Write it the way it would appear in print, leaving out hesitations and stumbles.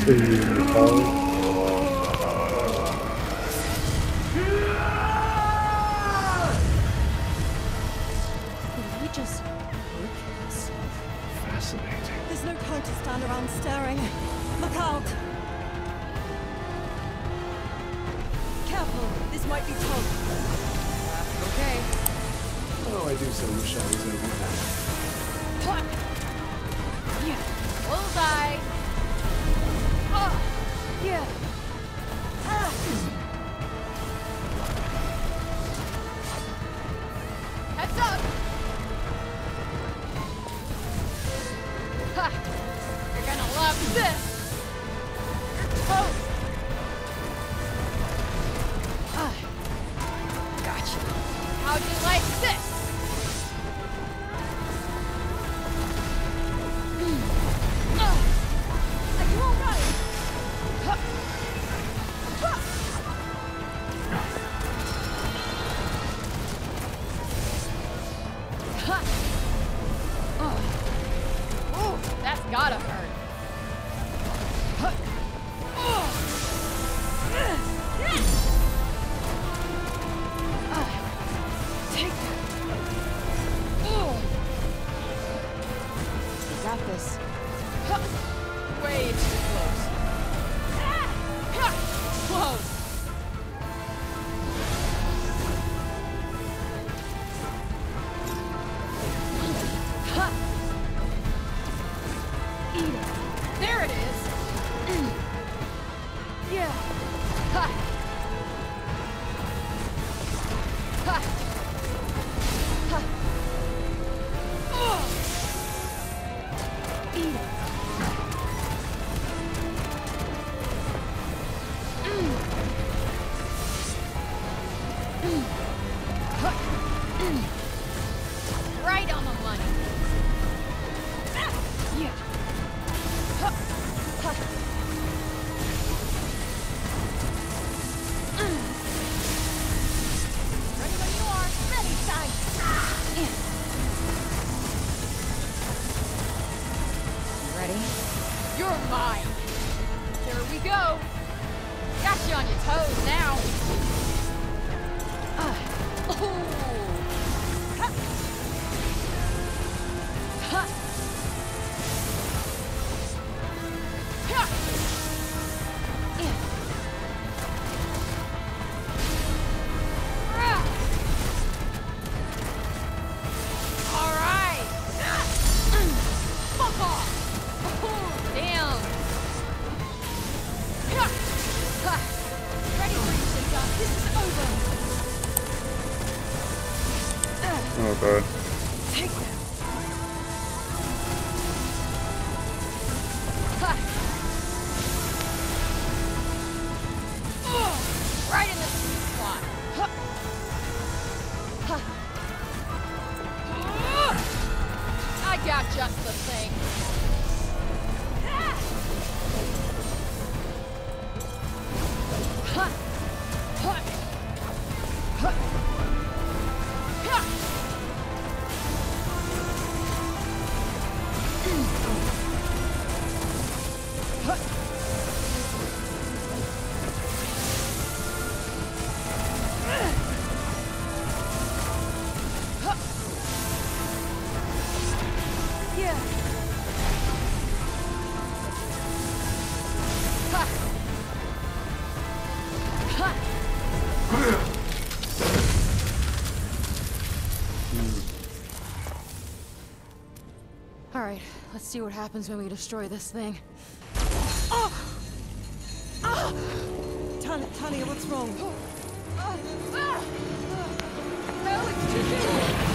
we just look at this? Fascinating. There's no time to stand around staring. Look out! Careful, this might be tough. Okay. Oh, I do so wish I was over that. Yeah. Bullseye. Oh. Yeah. Heads up. Ha. You're gonna love this. You're toast. Gotcha. How'd you like this? Are you all right? Ooh, that's gotta hurt. Take that. You got this. Way too close. Close. Eat it. There it is. Yeah. Ha. Ha. Ha. Eat it. Right on the money. Yeah. Ready when you are. Ready, son. Ready? You're mine. Here we go. Got you on your toes now. Oh. Ha. Ha. Ha. Yeah. Ah. All right. Fuck off. Oh, damn. Ha. Ha. Ready for you, Cinta. This is over. Oh god. Take that. Ha. Right in the sweet spot. Ha. Ha. I got just the thing. Ha. Ha. Ha. Ha. Ha. Yeah. Ha. Ha. All right, let's see what happens when we destroy this thing. Oh! Ah! Thalia, what's wrong? No, it's too soon.